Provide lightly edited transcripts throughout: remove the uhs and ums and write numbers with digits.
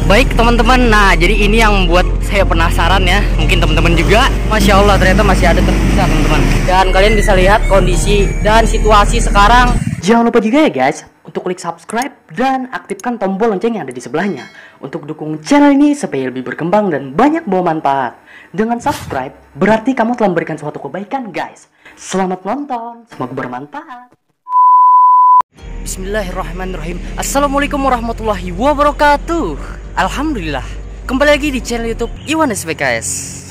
baik teman-teman. Nah, jadi ini yang membuat saya penasaran ya. Mungkin teman-teman juga. Masya Allah, ternyata masih ada tersisa teman-teman. Dan kalian bisa lihat kondisi dan situasi sekarang. Jangan lupa juga ya guys, untuk klik subscribe dan aktifkan tombol lonceng yang ada di sebelahnya untuk dukung channel ini supaya lebih berkembang dan banyak bawa manfaat. Dengan subscribe, berarti kamu telah memberikan suatu kebaikan guys. Selamat nonton, semoga bermanfaat. Bismillahirrahmanirrahim. Assalamualaikum warahmatullahi wabarakatuh. Alhamdulillah, kembali lagi di channel YouTube Iwan SPKS.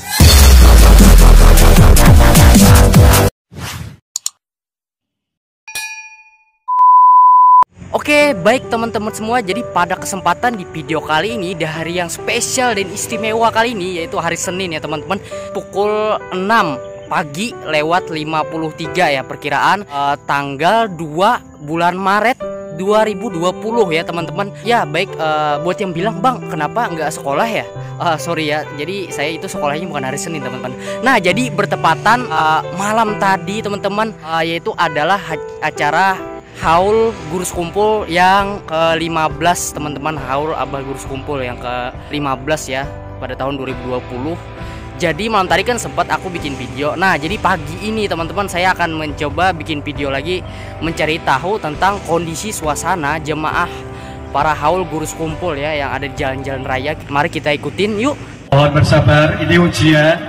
Oke, baik teman-teman semua. Jadi pada kesempatan di video kali ini, di hari yang spesial dan istimewa kali ini, yaitu hari Senin ya teman-teman, pukul 6 pagi lewat 53 ya perkiraan, tanggal 2 bulan Maret 2020 ya teman-teman. Ya baik, buat yang bilang bang kenapa nggak sekolah ya, sorry ya, jadi saya itu sekolahnya bukan hari Senin teman-teman. Nah jadi bertepatan malam tadi teman-teman, yaitu adalah acara Haul Gurus Kumpul yang ke-15 teman-teman. Haul Abah Gurus Kumpul yang ke-15 ya pada tahun 2020. Jadi malam tadi kan sempat aku bikin video. Nah jadi pagi ini teman-teman saya akan mencoba bikin video lagi, mencari tahu tentang kondisi suasana jemaah para Haul Gurus Kumpul ya yang ada di jalan-jalan raya. Mari kita ikutin yuk. Mohon bersabar, ini ujian.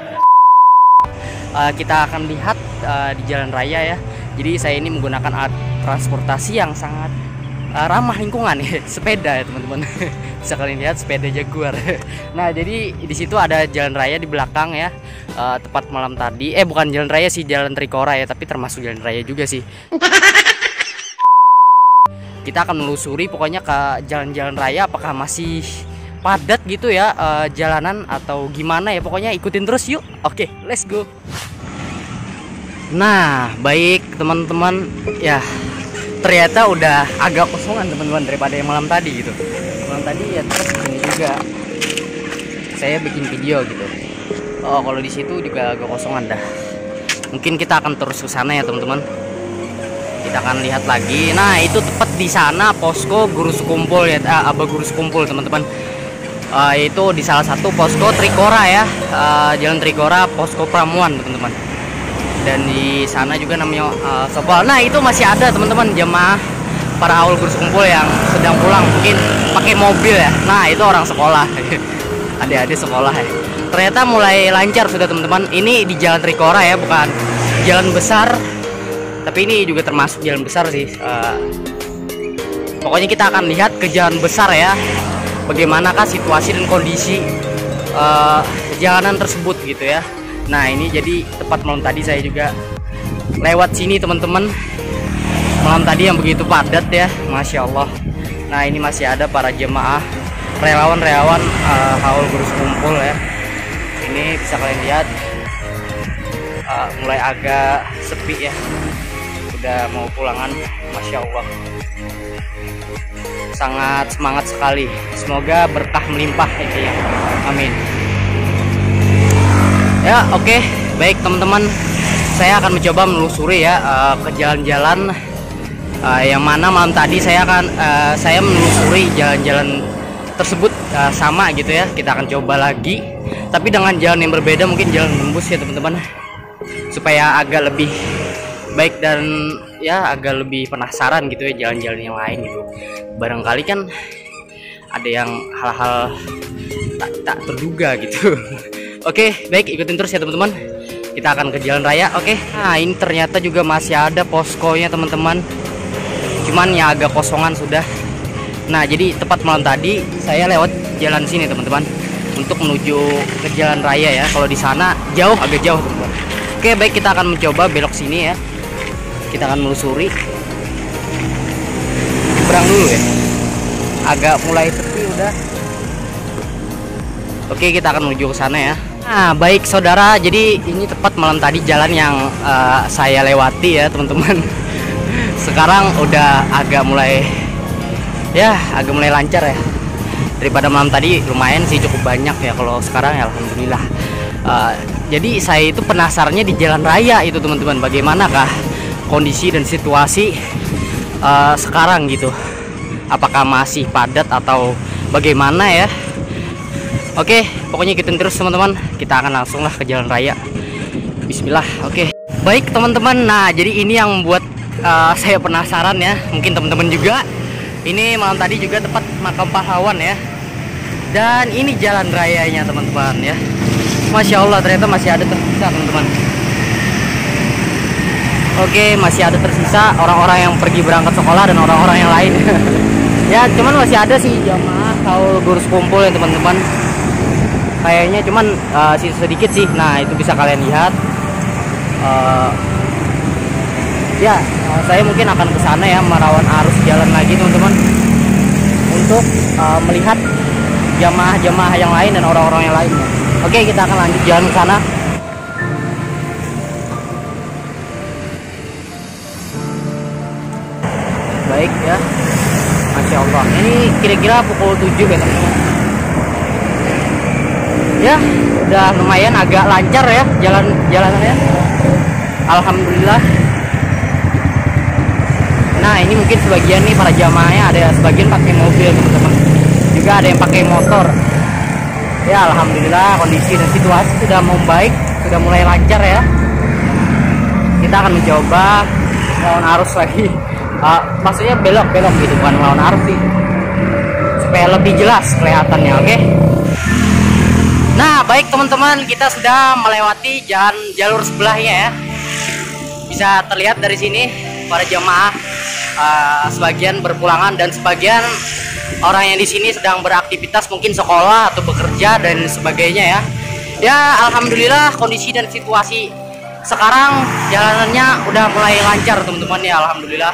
Kita akan lihat di jalan raya ya. Jadi saya ini menggunakan alat transportasi yang sangat ramah lingkungan ya, sepeda ya teman-teman. Bisa kalian lihat sepeda Jaguar. Nah jadi di situ ada jalan raya di belakang ya. Tepat malam tadi, bukan jalan raya sih, jalan Trikora ya, tapi termasuk jalan raya juga sih. Kita akan menelusuri pokoknya ke jalan-jalan raya, apakah masih padat gitu ya jalanan atau gimana ya. Pokoknya ikutin terus yuk. Oke, let's go. Nah baik teman-teman ya, ternyata udah agak kosongan teman-teman daripada yang malam tadi gitu. Malam tadi ya terus begini juga saya bikin video gitu. Oh kalau di situ juga agak kosongan dah. Mungkin kita akan terus ke sana ya teman-teman. Kita akan lihat lagi. Nah itu tepat di sana posko Gurus Kumpul ya, Abah Gurus Kumpul teman-teman. Itu di salah satu posko Trikora ya, jalan Trikora, posko Pramuan teman-teman. Dan di sana juga namanya sekolah. Nah itu masih ada teman-teman jemaah para Haul Gurus Kumpul yang sedang pulang, mungkin pakai mobil ya. Nah itu orang sekolah, adik-adik sekolah ya. Ternyata mulai lancar sudah teman-teman. Ini di jalan Trikora ya, bukan jalan besar, tapi ini juga termasuk jalan besar sih. Pokoknya kita akan lihat ke jalan besar ya, bagaimanakah situasi dan kondisi jalanan tersebut gitu ya. Nah ini jadi tepat malam tadi saya juga lewat sini teman-teman. Malam tadi yang begitu padat ya, Masya Allah. Nah ini masih ada para jemaah relawan-relawan Haul Gurus Kumpul ya. Ini bisa kalian lihat mulai agak sepi ya, udah mau pulangan. Masya Allah, sangat semangat sekali. Semoga berkah melimpah ya, amin. Ya oke, baik teman-teman, saya akan mencoba menelusuri ya ke jalan-jalan yang mana malam tadi saya menelusuri jalan-jalan tersebut sama gitu ya. Kita akan coba lagi, tapi dengan jalan yang berbeda, mungkin jalan tembus ya teman-teman, supaya agak lebih baik dan ya agak lebih penasaran gitu ya jalan-jalan yang lain gitu. Barangkali kan ada yang hal-hal tak terduga gitu. Oke, baik, ikutin terus ya teman-teman. Kita akan ke jalan raya. Oke. Nah, ini ternyata juga masih ada poskonya teman-teman. Cuman ya agak kosongan sudah. Nah, jadi tepat malam tadi saya lewat jalan sini teman-teman untuk menuju ke jalan raya ya. Kalau di sana jauh, agak jauh teman-teman. Oke, baik, kita akan mencoba belok sini ya. Kita akan melusuri. Berang dulu ya. Agak mulai sepi udah. Oke, kita akan menuju ke sana ya. Nah baik saudara, jadi ini tepat malam tadi jalan yang saya lewati ya teman-teman. Sekarang udah agak mulai lancar ya. Daripada malam tadi lumayan sih, cukup banyak ya. Kalau sekarang ya alhamdulillah. Jadi saya itu penasarannya di jalan raya itu teman-teman, bagaimanakah kondisi dan situasi sekarang gitu. Apakah masih padat atau bagaimana ya. Oke, pokoknya ikutin terus teman-teman. Kita akan langsung lah ke jalan raya. Bismillah. Oke. Baik teman-teman. Nah, jadi ini yang membuat saya penasaran ya. Mungkin teman-teman juga. Ini malam tadi juga tepat makam pahlawan ya. Dan ini jalan rayanya teman-teman ya. Masya Allah, ternyata masih ada tersisa teman-teman. Oke, masih ada tersisa orang-orang yang pergi berangkat sekolah dan orang-orang yang lain. Ya, cuman masih ada sih jamaah haul gurus kumpul ya teman-teman. Kayaknya cuman sisa sedikit sih. Nah, itu bisa kalian lihat. Ya, saya mungkin akan ke sana ya, merawan arus jalan lagi teman-teman, untuk melihat jamaah-jamaah yang lain dan orang-orang yang lainnya. Oke, kita akan lanjut jalan ke sana. Baik ya. Masya Allah. Ini kira-kira pukul 7 ya teman-teman. Ya, udah lumayan agak lancar ya jalanannya. Alhamdulillah. Nah, ini mungkin sebagian nih para jamaahnya, ada sebagian pakai mobil teman-teman. Juga ada yang pakai motor. Ya, alhamdulillah kondisi dan situasi sudah membaik, sudah mulai lancar ya. Kita akan mencoba lawan arus lagi. Maksudnya belok-belok gitu, bukan lawan arus sih. Supaya lebih jelas kelihatannya, oke? Nah, baik teman-teman, kita sudah melewati jalur sebelahnya ya. Bisa terlihat dari sini para jamaah sebagian berpulangan dan sebagian orang yang di sini sedang beraktivitas, mungkin sekolah atau bekerja dan sebagainya ya. Ya, alhamdulillah kondisi dan situasi sekarang jalanannya udah mulai lancar teman-teman ya, alhamdulillah.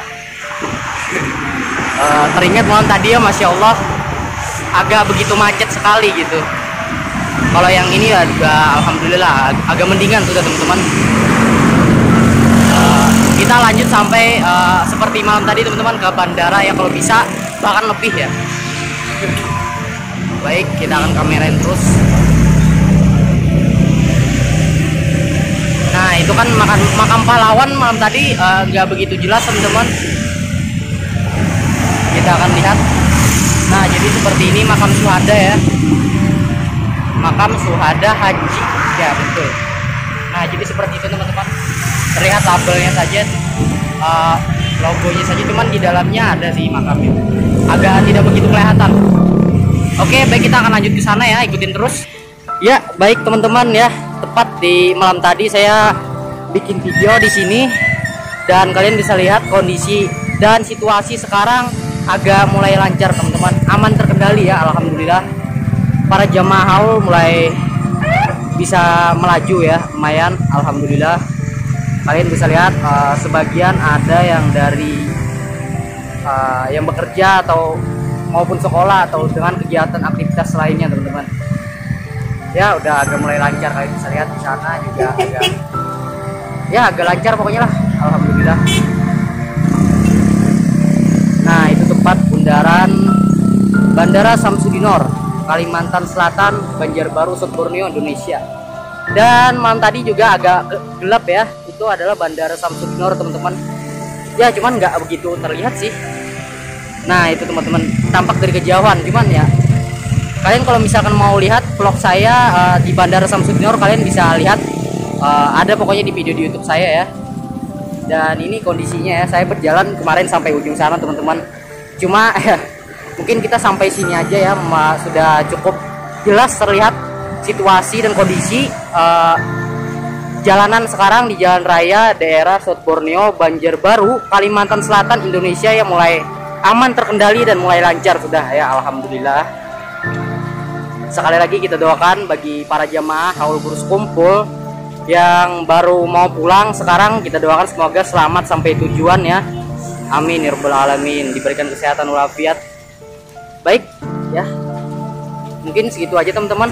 Teringat malam tadi ya, masya Allah, agak begitu macet sekali gitu. Kalau yang ini ya juga alhamdulillah agak mendingan sudah teman-teman. Kita lanjut sampai seperti malam tadi teman-teman, ke bandara ya kalau bisa, bahkan lebih ya. Baik, kita akan kamerain terus. Nah, itu kan makam pahlawan malam tadi nggak begitu jelas teman-teman. Kita akan lihat. Nah, jadi seperti ini makam syuhada ya. Makam syuhada haji ya, betul. Nah, jadi seperti itu teman-teman. Terlihat labelnya saja, logonya saja, cuman di dalamnya ada sih makamnya. Agak tidak begitu kelihatan. Oke, baik, kita akan lanjut ke sana ya, ikutin terus. Ya, baik teman-teman ya. Tepat di malam tadi saya bikin video di sini dan kalian bisa lihat kondisi dan situasi sekarang agak mulai lancar teman-teman, aman terkendali ya, alhamdulillah. Para jamaah haul mulai bisa melaju ya, lumayan, alhamdulillah. Kalian bisa lihat sebagian ada yang dari yang bekerja atau maupun sekolah atau dengan kegiatan aktivitas lainnya teman-teman. Ya, udah agak mulai lancar, kalian bisa lihat di sana juga agak lancar pokoknya lah, alhamdulillah. Nah, itu tempat bundaran Bandara Samsudinor, Kalimantan Selatan, Banjarbaru, Borneo, Indonesia. Dan malam tadi juga agak gelap ya. Itu adalah Bandara Samsudinor teman-teman. Ya, cuman nggak begitu terlihat sih. Nah, itu teman-teman, tampak dari kejauhan. Cuman ya, kalian kalau misalkan mau lihat vlog saya di Bandara Samsudinor, kalian bisa lihat, ada pokoknya di video di YouTube saya ya. Dan ini kondisinya ya, saya berjalan kemarin sampai ujung sana teman-teman. Cuma ya, mungkin kita sampai sini aja ya, sudah cukup jelas terlihat situasi dan kondisi jalanan sekarang di jalan raya daerah South Borneo, Banjarbaru, Kalimantan Selatan, Indonesia yang mulai aman terkendali dan mulai lancar sudah ya, alhamdulillah. Sekali lagi kita doakan bagi para jamaah haul gurus kumpul yang baru mau pulang sekarang, kita doakan semoga selamat sampai tujuan ya, amin ya rabbal alamin, diberikan kesehatan walafiat. Baik ya, mungkin segitu aja teman-teman.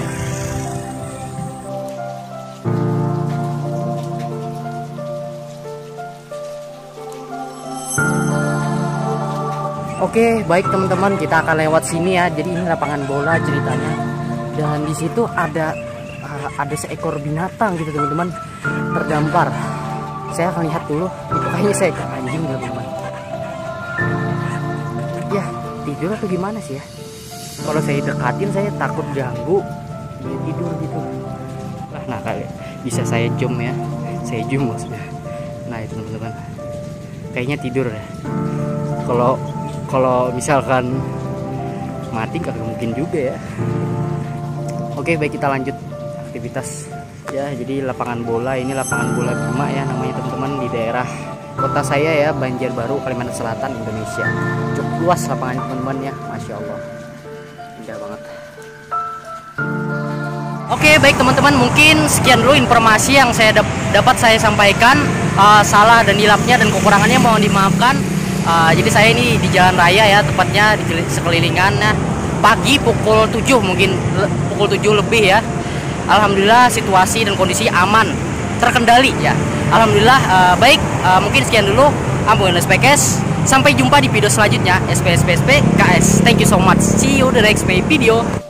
Oke, baik teman-teman, kita akan lewat sini ya. Jadi ini lapangan bola ceritanya, dan di situ ada seekor binatang gitu teman-teman, terdampar. Saya akan lihat dulu, itu kayaknya seekor anjing teman-teman. Ya, tidur atau gimana sih ya? Kalau saya dekatin saya takut ganggu dia tidur gitu. Nah kali bisa saya zoom ya, saya zoom maksudnya. Nah itu teman-teman, kayaknya tidur ya. Kalau misalkan mati gak mungkin juga ya. Oke, baik, kita lanjut aktivitas ya. Jadi lapangan bola ini lapangan bola Bima ya namanya teman-teman, di daerah kota saya ya, Banjarbaru, Kalimantan Selatan, Indonesia. Cukup luas lapangan teman-teman ya, masya Allah, indah banget. Oke, baik teman-teman, mungkin sekian dulu informasi yang saya dapat saya sampaikan. Salah dan hilapnya dan kekurangannya mohon dimaafkan. Jadi saya ini di jalan raya ya, tepatnya di sekelilingan ya. Pagi pukul 7, mungkin pukul 7 lebih ya. Alhamdulillah situasi dan kondisi aman, terkendali ya. Alhamdulillah. Baik, mungkin sekian dulu. Ambon SPKS. Sampai jumpa di video selanjutnya. SPSPSP KS. Thank you so much. See you the next video.